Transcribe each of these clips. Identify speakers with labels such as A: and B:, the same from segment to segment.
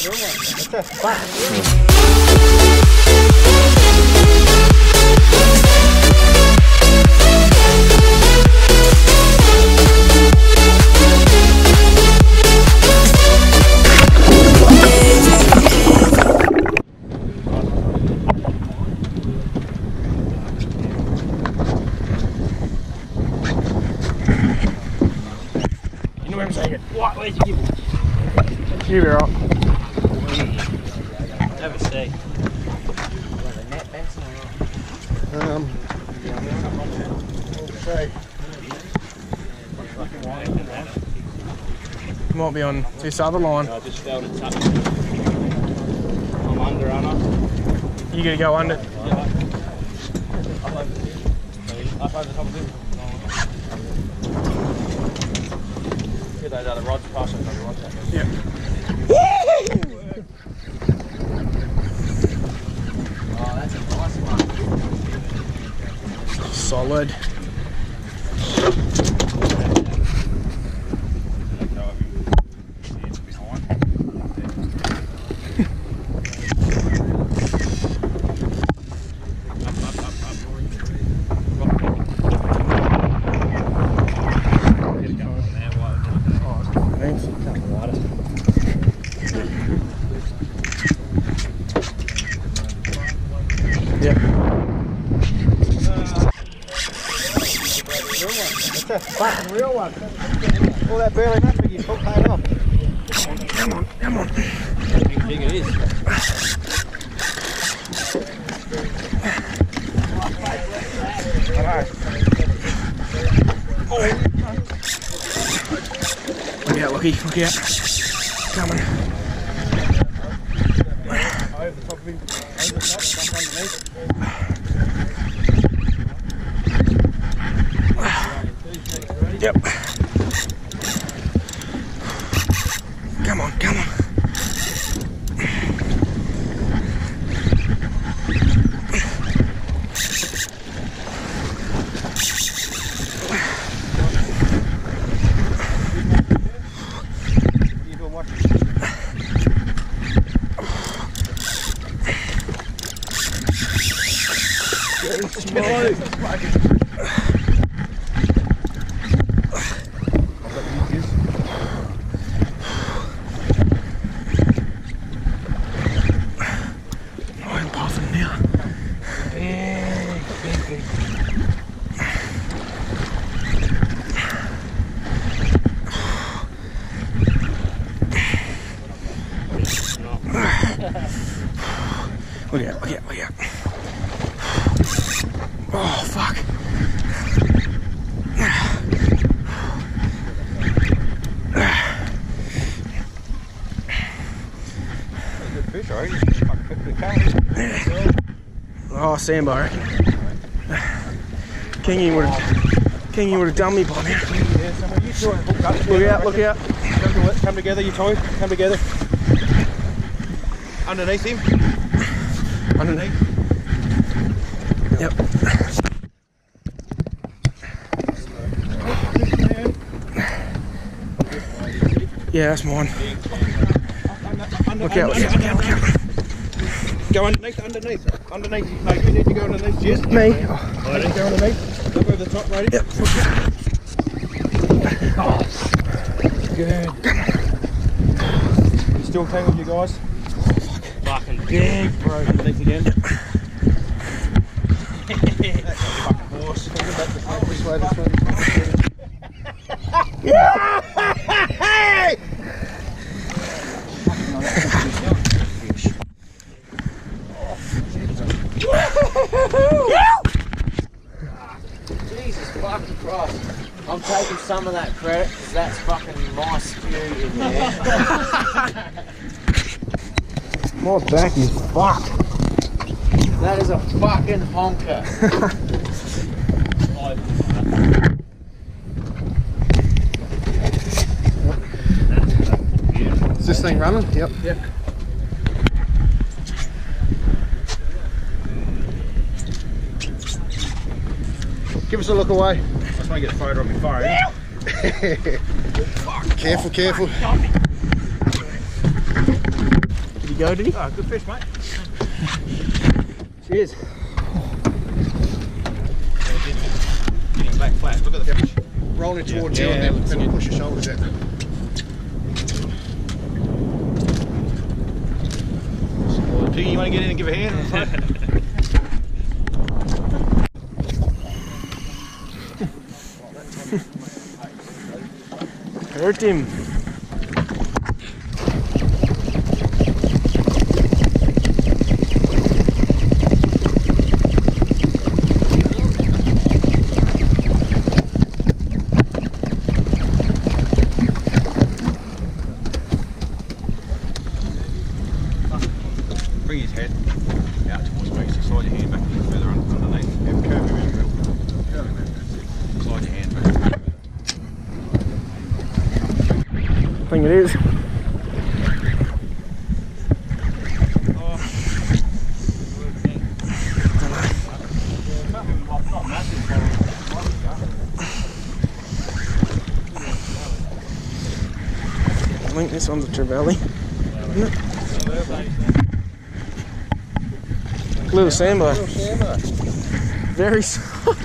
A: It's a fucking where'd you give it?
B: You be right.
A: Have a steak.
B: Might be on this other line.
A: I just felt it touch. I'm under, aren't I?
B: You gotta go under.
A: Yeah. Up over the top of it. Get those other rods, pass those other rods.
B: Yeah.
A: Oh, that's a nice one.
B: Solid.
A: It's a fucking real one. All that burley nothing you took paid off.
B: Come on, come on.
A: How big it is.
B: Look out, Lockie, look out. Coming.
A: Over the top of him, over the top, jump underneath.
B: Yep. Come on, come on.
A: You doing what?
B: I'm puffing now.
A: Big.
B: Look out, look out, look out. Oh, fuck.
A: Good fish, alright? Fucking fit the camera.
B: Oh, Sambo. Kingy would have done me by now.
A: Yeah, someone you two are hooked up together.
B: Look out, look out.
A: Come together, you two. Come together. Underneath him.
B: Underneath. Yep. Yeah, that's mine. Look out, look out, look out, look out.
A: Go underneath. No, you need to go underneath, Jess.
B: Me?
A: Oh. Ready, go underneath. Look over the top, ready?
B: Yep.
A: Oh. Good. You still tangled, you guys? Fucking big, bro. Underneath again. That's a fucking horse. This way. Jesus fucking Christ. I'm taking some of that credit because that's fucking my spew in there.
B: My back is fucked.
A: That is a fucking honker.
B: Is this thing running? Yep.
A: Yep.
B: Give us a look away.
A: I just want to get a photo on my phone.
B: Careful, careful. he go, did he?
C: Oh, good fish, mate.
B: Cheers.
C: Getting back flat. Look at the fish.
D: Rolling towards you and then push your shoulders out.
C: Piggy, you want to get in and give a hand?
B: Hurt him.
C: Bring his head out towards me, so slide your hand back a bit further underneath. Slide your hand back.
B: I think it is. I think this one's a trevally, isn't it? Little sambar. Very soft.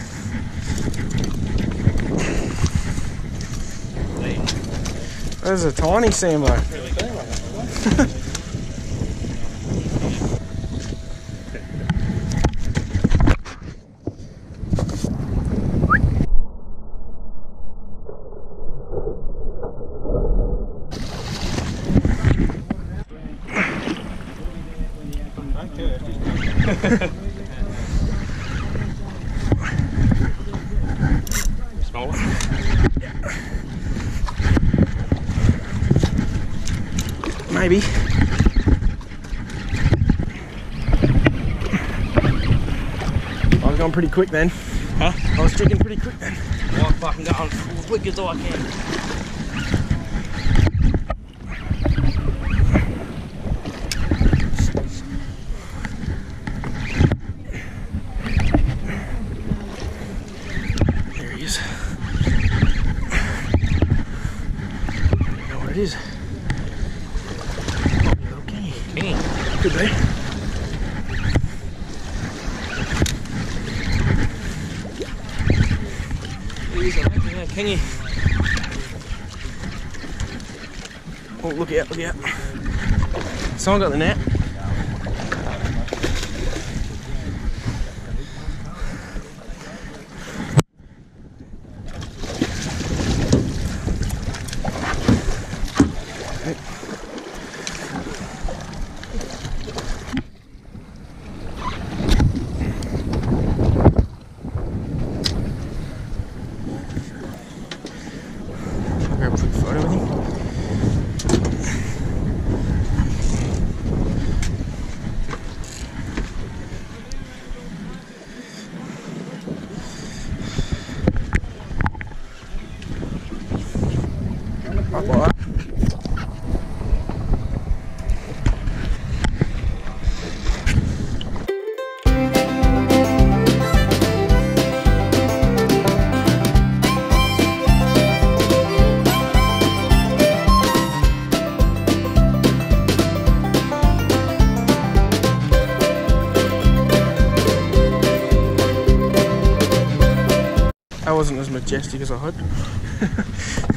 B: There's a tiny sambar.
C: Smaller?
B: Maybe. I was going pretty quick then.
C: Huh?
B: I was jigging pretty quick then.
C: Well, I'm fucking going as quick as I can.
B: There he is. I don't know what it is. Okay. Could be.
C: Can you?
B: Oh, look out, look out. Someone got the net. Grab a quick photo with him. Up like that. That wasn't as majestic as I hoped.